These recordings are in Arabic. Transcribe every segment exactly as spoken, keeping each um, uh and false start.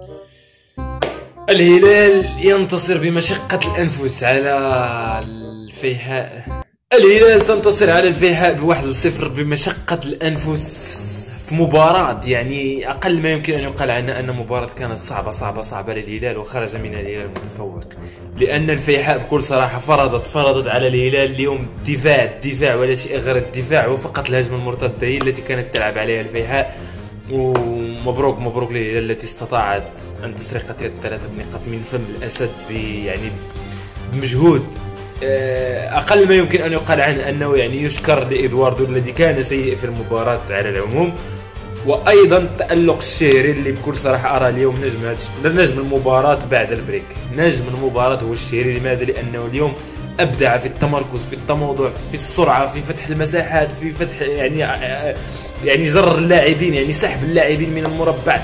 الهلال ينتصر بمشقة الأنفس على الفيحاء. الهلال تنتصر على الفيحاء بواحد لصفر بمشقة الأنفس في مباراة يعني أقل ما يمكن أن يقال عنها أن مباراة كانت صعبة صعبة صعبة للهلال، وخرج منها الهلال متفوق، لأن الفيحاء بكل صراحة فرضت فرضت على الهلال اليوم دفاع الدفاع ولا شيء غير الدفاع، وفقط الهجمة المرتدة هي التي كانت تلعب عليها الفيحاء. ومبروك مبروك للهلال التي استطاعت أن تسرق ثلاثة نقاط من فم الأسد يعني بمجهود أقل ما يمكن أن يقال عنه أنه يعني يشكر لإدواردو الذي كان سيء في المباراة على العموم. وأيضا التألق الشهري اللي بكل صراحة أرى اليوم نجم نجم المباراة بعد البريك. نجم المباراة هو الشهري. لماذا؟ لأنه اليوم أبدع في التمركز، في التموضع، في السرعة، في فتح المساحات، في فتح يعني يعني جر اللاعبين، يعني سحب اللاعبين من المربع.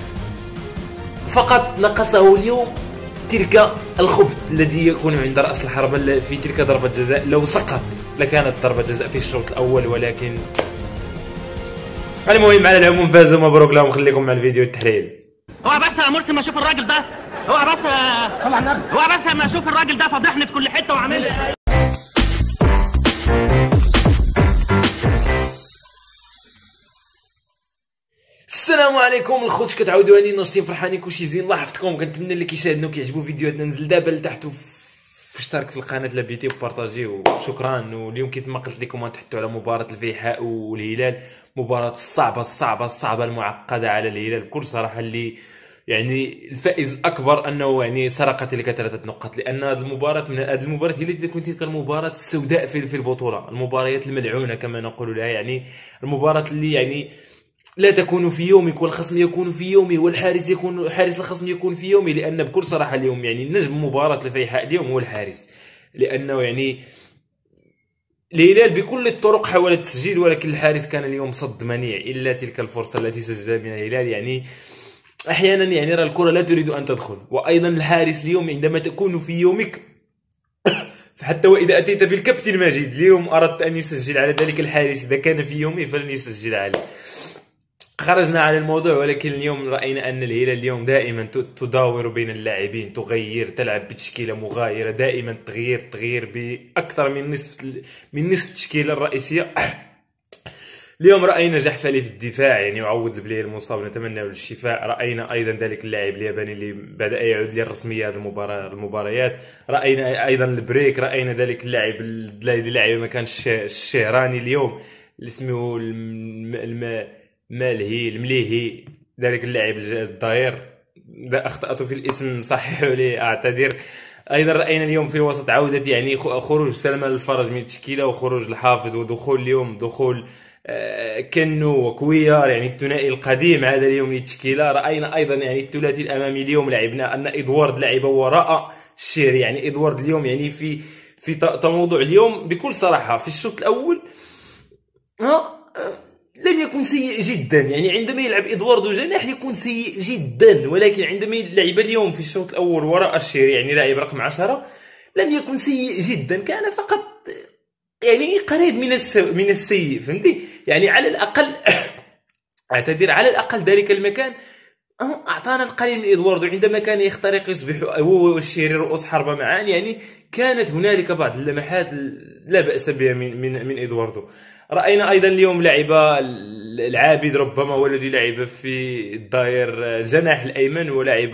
فقط نقصه اليوم تلك الخبث الذي يكون عند رأس الحربة في تلك ضربة جزاء. لو سقط لكانت ضربة جزاء في الشوط الأول، ولكن المهم على العموم فازوا، مبروك لهم. خليكم مع الفيديو التحليل. هو بس يا مرسي ما اشوف الراجل ده، هو بس صل على النبي، هو بس ما اشوف الراجل ده فضحني في كل حتة وعامل لي. السلام عليكم الخوت، كتعاودوا اني ناشطين فرحانين كلشي زين. الله يحفظكم، كنتمنى اللي كيشاهدنا كيعجبوا فيديوهاتنا ننزل دابا لتحت واشترك في القناه لا بيتي وبارطاجي وشكرا. واليوم كيف ما قلت لكم تحطوا على مباراه الفيحاء والهلال، مباراه الصعبه الصعبه الصعبه المعقده على الهلال بكل صراحه، اللي يعني الفائز الاكبر انه يعني سرق تلك ثلاثه نقاط، لان هذه المباراه من هذه المباراه هي التي تكون تلك المباراه السوداء في في البطوله، المباريات الملعونه كما نقول لها، يعني المباراه اللي يعني لا تكون في يومك والخصم يكون في يومي والحارس يكون حارس الخصم يكون في يومي. لان بكل صراحه اليوم يعني نجم مباراه الفيحاء اليوم هو الحارس، لانه يعني الهلال بكل الطرق حاول التسجيل، ولكن الحارس كان اليوم صد منيع الا تلك الفرصه التي سجلها من الهلال. يعني احيانا يعني راه الكره لا تريد ان تدخل. وايضا الحارس اليوم عندما تكون في يومك حتى واذا اتيت بالكابتن ماجد اليوم اردت ان يسجل على ذلك الحارس، اذا كان في يومه فلن يسجل عليه. خرجنا على الموضوع، ولكن اليوم رأينا أن الهلال اليوم دائما تداور بين اللاعبين، تغير، تلعب بتشكيلة مغايرة، دائما تغيير تغيير بأكثر من نصف من نصف التشكيلة الرئيسية. اليوم رأينا جحفلي في الدفاع يعني يعوض البلاي المصاب، نتمنى له الشفاء. رأينا أيضا ذلك اللاعب الياباني اللي بدأ يعود للرسمية هذه المباراة المباريات. رأينا أيضا البريك، رأينا ذلك اللاعب الذي لعب مكان الشهراني اليوم اللي اسمه الم... مالهي المليهي، ذلك اللاعب الظاهر، اذا اخطات في الاسم صححوا لي اعتذر. ايضا راينا اليوم في الوسط عوده يعني خروج سلمان الفرج من التشكيله، وخروج الحافظ، ودخول اليوم دخول كنو وكويار، يعني الثنائي القديم عاد اليوم للتشكيله. راينا ايضا يعني الثلاثي الامامي اليوم لعبنا ان ادوارد لعب وراء الشيري، يعني ادوارد اليوم يعني في في تموضع اليوم بكل صراحه في الشوط الاول ها لم يكن سيء جدا، يعني عندما يلعب ادواردو جناح يكون سيء جدا، ولكن عندما لعب اليوم في الشوط الاول وراء الشيري يعني لاعب رقم عشرة لم يكن سيء جدا، كان فقط يعني قريب من السو من السيء، فهمتي؟ يعني على الاقل اعتذر على الاقل ذلك المكان اعطانا القليل من ادواردو عندما كان يخترق يصبح هو والشيري رؤوس حربة معا، يعني كانت هنالك بعض اللمحات لا باس بها من من من ادواردو. راينا ايضا اليوم لعب العابد ربما هو الذي لعب في الداير الجناح الايمن، ولعب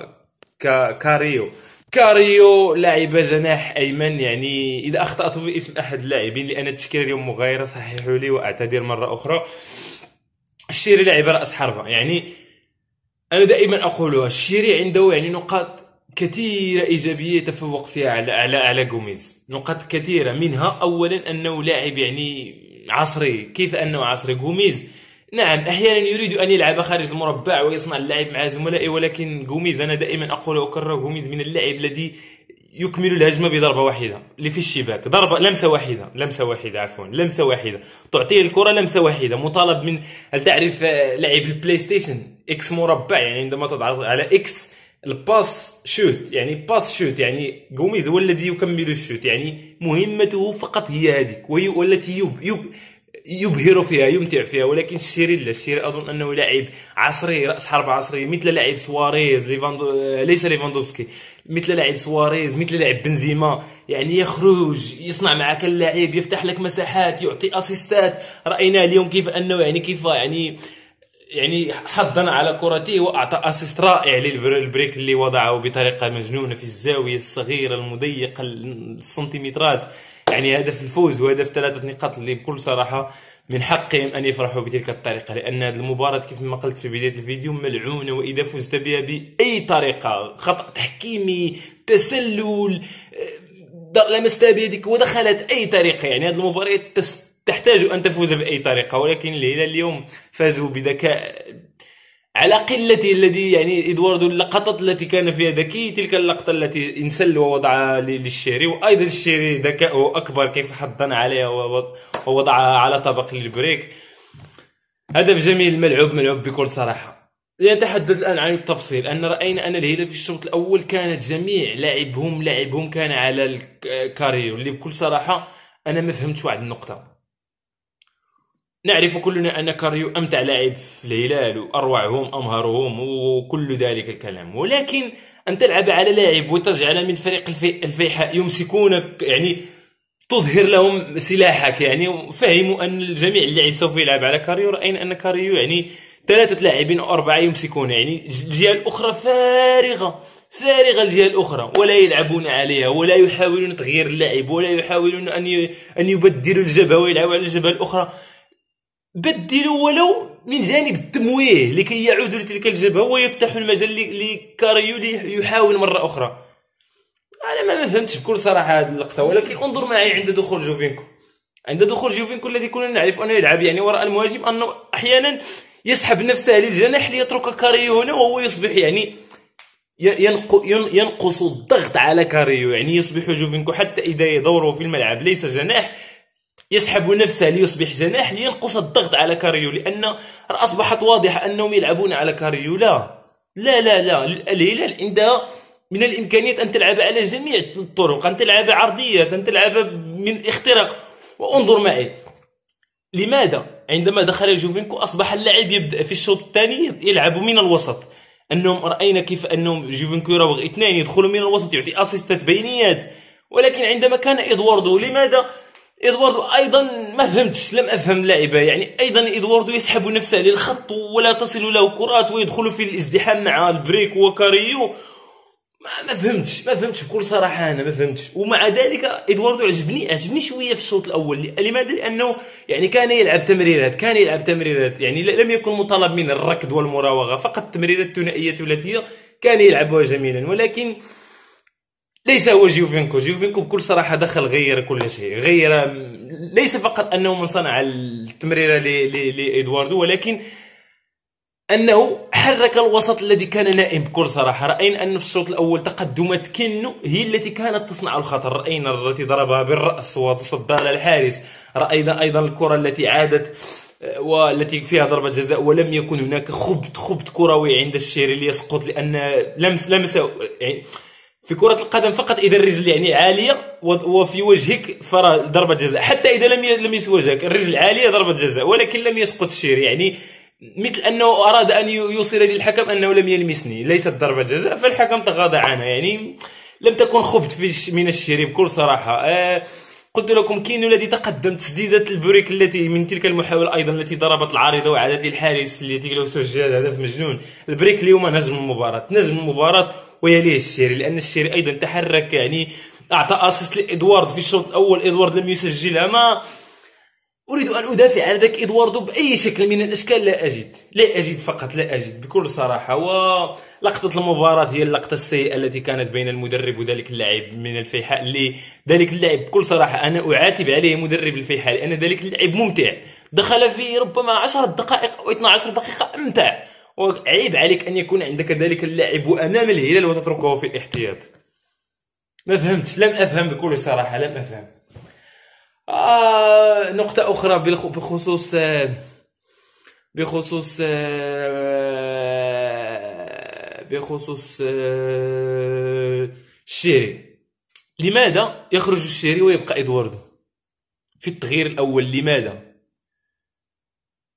كاريو كاريو لعب جناح ايمن. يعني اذا اخطات في اسم احد اللاعبين لان التشكيله اليوم مغايره صححوا لي واعتذر مره اخرى. الشيري لعب راس حربة، يعني انا دائما اقولها الشيري عنده يعني نقاط كثيرة إيجابية يتفوق فيها على على على غوميز، نقاط كثيرة منها أولا أنه لاعب يعني عصري. كيف أنه عصري؟ غوميز نعم أحيانا يريد أن يلعب خارج المربع ويصنع اللعب مع زملائه، ولكن غوميز أنا دائما أقول وأكرر غوميز من اللاعب الذي يكمل الهجمة بضربة واحدة اللي في الشباك، ضربة لمسة واحدة لمسة واحدة عفوا لمسة واحدة تعطيه الكرة لمسة واحدة، مطالب من هل تعرف لعب البلاي ستيشن إكس مربع، يعني عندما تضغط على إكس الباس شوت، يعني باس شوت، يعني غوميز هو الذي يكمل الشوت، يعني مهمته فقط هي هذيك، وهي والتي يب يب يبهر فيها يمتع فيها. ولكن الشيري لا، الشيري اظن انه لاعب عصري، راس حربة عصري، مثل لاعب سواريز ليفاندو ليس ليفاندوفسكي، مثل لاعب سواريز، مثل لاعب بنزيما. يعني يخرج يصنع معك اللاعب، يفتح لك مساحات، يعطي اسيستات. راينا اليوم كيف انه يعني كيف يعني يعني حضن على كرته واعطى اسيست رائع للبريك اللي وضعه بطريقه مجنونه في الزاويه الصغيره المضيقه السنتيمترات. يعني هدف الفوز وهدف ثلاثه نقاط اللي بكل صراحه من حقهم ان يفرحوا بتلك الطريقه، لان هذه المباراه كيف ما قلت في بدايه الفيديو ملعونه، واذا فزت بها باي طريقه، خطا تحكيمي، تسلل، لمست بيدك ودخلت اي طريقه، يعني هذه المباراه تحتاج ان تفوز باي طريقه. ولكن الهلال اليوم فازوا بذكاء على قلته، الذي يعني ادواردو اللقطات التي كان فيها ذكي، تلك اللقطه التي انسل ووضعها للشيري، وايضا الشيري ذكاؤه اكبر كيف حضن عليها ووضعها على طبق للبريك. هدف جميل ملعوب ملعوب بكل صراحه. لنتحدث الان عن التفصيل. ان راينا ان الهلال في الشوط الاول كانت جميع لاعبهم لاعبهم كان على الكاريو، اللي بكل صراحه انا ما فهمتش واحد النقطه. نعرف كلنا أن كاريو أمتع لاعب في الهلال وأروعهم أمهرهم وكل ذلك الكلام، ولكن أن تلعب على لاعب وتجعل من فريق الفي... الفيحاء يمسكونك، يعني تظهر لهم سلاحك. يعني فهموا أن الجميع اللاعب سوف يلعب على كاريو. رأينا أن كاريو يعني ثلاثة لاعبين أو أربعة يمسكونه، يعني الجهة الأخرى فارغة فارغة الجهة الأخرى، ولا يلعبون عليها ولا يحاولون تغيير اللاعب ولا يحاولون أن ي... أن يبدلوا الجبهة ويلعبوا على الجبهة الأخرى. بدلوا ولو من جانب التمويه لكي يعودوا لتلك الجبهة ويفتحوا المجال لكاريو ليحاول مرة أخرى. أنا ما فهمتش بكل صراحة هذه اللقطة. ولكن انظر معي عند دخول جوفينكو، عند دخول جوفينكو الذي كنا نعرف أنه يلعب يعني وراء المهاجم، أنه أحيانا يسحب نفسه للجناح ليترك كاريو هنا، وهو يصبح يعني ينقص الضغط على كاريو. يعني يصبح جوفينكو حتى إذا دوره في الملعب ليس جناح يسحب نفسه ليصبح جناح لينقص الضغط على كاريو، لأن أصبحت واضحة أنهم يلعبون على كاريو. لا لا لا لا الهلال عندها من الإمكانيات أن تلعب على جميع الطرق، أن تلعب عرضيات، أن تلعب من اختراق. وانظر معي لماذا عندما دخل جوفينكو أصبح اللاعب يبدأ في الشوط الثاني يلعب من الوسط. أنهم رأينا كيف أنهم جوفينكو يراوغ اثنين يدخلوا من الوسط يعطي أسيستات بينيات. ولكن عندما كان إدواردو، لماذا إدواردو أيضا ما فهمتش، لم أفهم لاعبه. يعني أيضا إدواردو يسحب نفسه للخط ولا تصل له كرات ويدخل في الازدحام مع البريك وكاريو. ما, ما فهمتش ما فهمتش بكل صراحة، أنا ما فهمتش. ومع ذلك إدواردو عجبني عجبني شوية في الشوط الأول. لماذا؟ لأنه يعني كان يلعب تمريرات كان يلعب تمريرات يعني لم يكن مطالب من الركض والمراوغة، فقط تمريرات ثنائية ثلاثية كان يلعبها جميلا. ولكن ليس هو جوفينكو. جوفينكو بكل صراحة دخل غير كل شيء، غير ليس فقط أنه من صنع التمريرة لإدواردو، ولكن أنه حرك الوسط الذي كان نائم بكل صراحة. رأينا أن في الشوط الأول تقدمات كينو هي التي كانت تصنع الخطر. رأينا التي ضربها بالرأس وتصدى للحارس. رأينا أيضا الكرة التي عادت والتي فيها ضربة جزاء ولم يكن هناك خبط خبط كروي عند الشيري ليسقط، لأن لمس لمس يعني في كرة القدم فقط إذا الرجل يعني عالية وفي وجهك فرا ضربة جزاء، حتى إذا لم لمس وجهك الرجل عالية ضربة جزاء. ولكن لم يسقط الشيري، يعني مثل أنه أراد أن يوصل للحكم أنه لم يلمسني، ليست ضربة جزاء، فالحكم تغاضى عنها. يعني لم تكن خبط في من الشيري بكل صراحة. آه قلت لكم كينو الذي تقدم تسديدة البريك التي من تلك المحاولة أيضا التي ضربت العارضة وعادت للحارس التي لو سجل هدف مجنون. البريك اليوم نجم المباراة نجم المباراة ويليه الشيري، لأن الشيري أيضا تحرك، يعني أعطى أسيست لإدوارد في الشوط الأول. إدوارد لم يسجلها. ما أريد أن أدافع عن ذاك إدواردو بأي شكل من الأشكال، لا أجد لا أجد فقط لا أجد بكل صراحة. ولقطة المباراة هي اللقطة السيئة التي كانت بين المدرب وذلك اللاعب من الفيحاء. اللي ذلك اللاعب بكل صراحة أنا أعاتب عليه مدرب الفيحاء، لأن ذلك اللاعب ممتع، دخل في ربما عشر دقائق أو اثنتي عشرة دقيقة أمتع. وعيب عليك أن يكون عندك ذلك اللاعب أمام الهلال وتتركه في الاحتياط. ما فهمتش، لم أفهم بكل صراحة، لم أفهم. آه نقطة أخرى بخصوص بخصوص بخصوص الشيري. لماذا يخرج الشيري ويبقى إدواردو في التغيير الأول؟ لماذا؟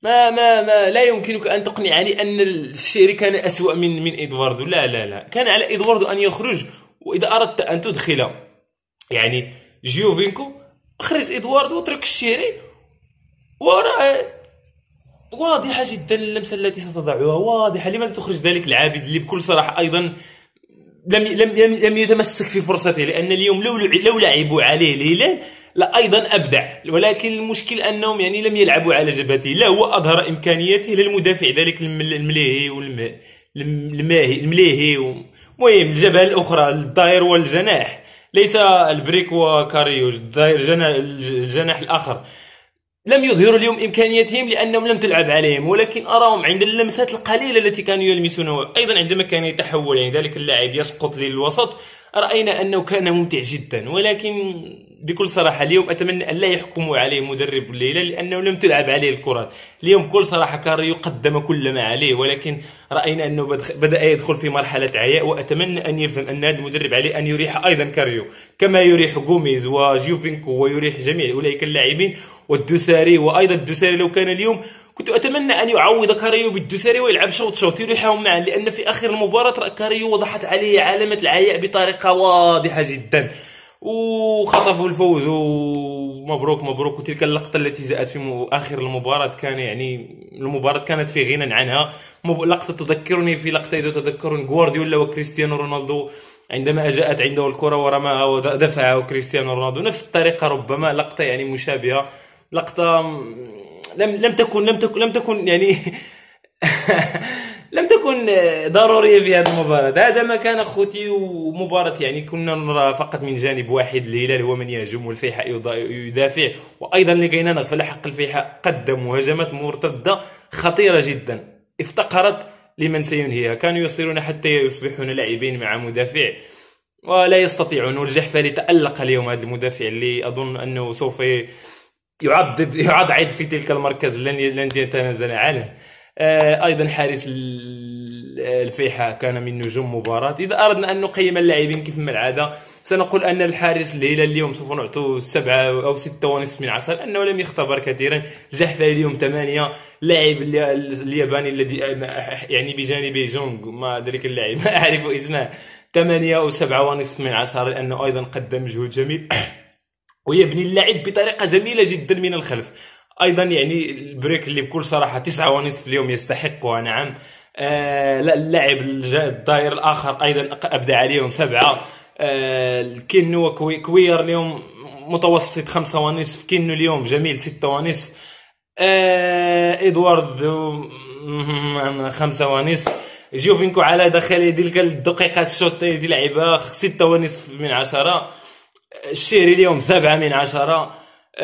ما ما ما لا يمكنك ان تقنعني ان الشيري كان اسوأ من من ادواردو. لا لا لا، كان على ادواردو ان يخرج. واذا اردت ان تدخل يعني جيوفينكو، اخرج ادواردو واترك الشيري. وراه واضحه جدا اللمسه التي ستضعها واضحه. لماذا تخرج ذلك العابد اللي بكل صراحه ايضا لم لم لم يتمسك في فرصته؟ لان اليوم لو لو لعبوا عليه الهلال لا ايضا ابدع، ولكن المشكل انهم يعني لم يلعبوا على جبهته. لا هو اظهر امكانياته للمدافع ذلك المليهي والماهي المليهي، المهم الجبهه الاخرى الداير والجناح، ليس البريك وكاريو. الداير الجناح الاخر لم يظهروا اليوم امكانياتهم لانهم لم تلعب عليهم، ولكن اراهم عند اللمسات القليله التي كانوا يلمسونها. ايضا عندما كان يتحول يعني ذلك اللاعب يسقط للوسط، راينا انه كان ممتع جدا. ولكن بكل صراحه اليوم اتمنى ان لا يحكموا عليه مدرب الليله لانه لم تلعب عليه الكرات. اليوم بكل صراحه كاريو قدم كل ما عليه، ولكن راينا انه بدا يدخل في مرحله عياء. واتمنى ان يفهم ان هذا المدرب عليه ان يريح ايضا كاريو كما يريح غوميز وجيوفينكو ويريح جميع اولئك اللاعبين والدوساري. وايضا الدوساري لو كان اليوم كنت اتمنى ان يعوض كاريو بالدوساري ويلعب شوط شوط يريحهم معا، لان في اخر المباراه كاريو وضحت عليه علامه العياء بطريقه واضحه جدا وخطفوا الفوز. ومبروك مبروك. وتلك اللقطه التي جاءت في اخر المباراه كان يعني المباراه كانت في غنى عنها. لقطه تذكرني في لقطه اذا تذكرون غوارديولا وكريستيانو رونالدو عندما جاءت عنده الكره ورماها ودفعها كريستيانو رونالدو، نفس الطريقه ربما لقطه يعني مشابهه. لقطه لم لم تكن لم تكن لم تكن يعني لم تكن ضروريه في هذه المباراه. هذا ما كان اخوتي. ومباراه يعني كنا نرى فقط من جانب واحد، الهلال هو من يهجم والفيحاء يدافع. وايضا لكينا نغفل حق الفيحاء، قدموا هجمات مرتده خطيره جدا افتقرت لمن سينهيها. كانوا يصلون حتى يصبحون لاعبين مع مدافع ولا يستطيعون. والجحفلي تألق اليوم، هذا المدافع اللي اظن انه سوف يعضد يعضد في تلك المركز لن يتنازل عنه. ايضا حارس الفيحاء كان من نجوم مباراة. اذا اردنا ان نقيم اللاعبين كيف ما العاده سنقول ان الحارس الهلال اليوم سوف نعطوه سبعة او ستة ونصف من عشرة لانه لم يختبر كثيرا. الجحفلي اليوم ثمانية. لاعب الياباني الذي يعني بجانبه جونغ ما ذلك اللاعب ما اعرف اسمه، ثمانية او سبعة ونصف من عشرة لانه ايضا قدم مجهود جميل ويبني اللعب بطريقه جميله جدا من الخلف. ايضا يعني البريك اللي بكل صراحه تسعة ونصف اليوم يستحقها. نعم. آه لا اللاعب الداير الاخر ايضا ابدع عليهم سبعه. آه كينو وكوير اليوم متوسط خمسة ونصف. كينو اليوم جميل ستة ونصف. آه ادوارد خمسة ونصف. جيوفينكو على دخل تلك الدقيقات الشوط دي لعبها ستة ونصف من عشرة. الشيري اليوم سبعة من عشرة.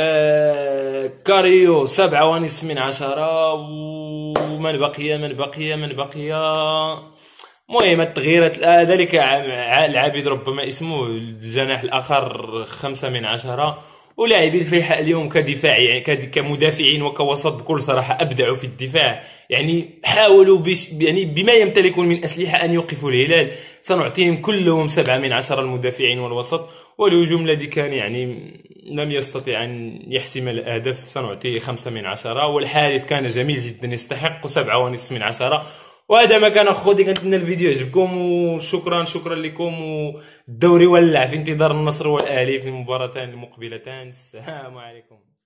آه كاريو سبعة ونصف من عشرة. ومن بقي من بقي من بقي مهم التغييرات ذلك العابد ربما اسمه الجناح الاخر خمسة من عشرة. ولاعبي الفيحاء اليوم كدفاع يعني كمدافعين وكوسط بكل صراحه ابدعوا في الدفاع. يعني حاولوا بش يعني بما يمتلكون من اسلحه ان يوقفوا الهلال. سنعطيهم كلهم سبعة من عشرة المدافعين والوسط. والهجوم الذي كان يعني لم يستطيع ان يحسم الاهداف سنعطيه خمسة من عشرة. والحارس كان جميل جدا يستحق سبعة ونصف من عشرة. وهذا ما كان اخوتي. كنتمنى الفيديو يعجبكم وشكرا شكرا لكم. والدوري ولع في انتظار النصر والاهلي في المباراتان المقبلتان. السلام عليكم.